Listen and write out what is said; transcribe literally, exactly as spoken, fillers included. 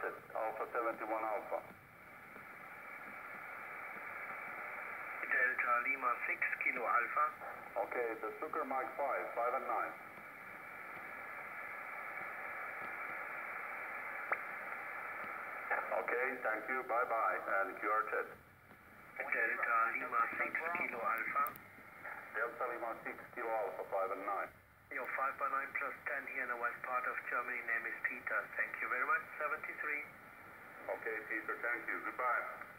Noted. Alpha seventy-one Alpha. Delta Lima six Kilo Alpha. Okay, the Sugar Mike five, five and nine. Okay, thank you, bye-bye, and Q R T. Delta Lima six Kilo Alpha. Delta Lima six Kilo Alpha, five and nine. Your five by nine plus ten here in the west part of Germany, name is Peter. Thank you very much, seventy-three. Okay, Peter, thank you, goodbye.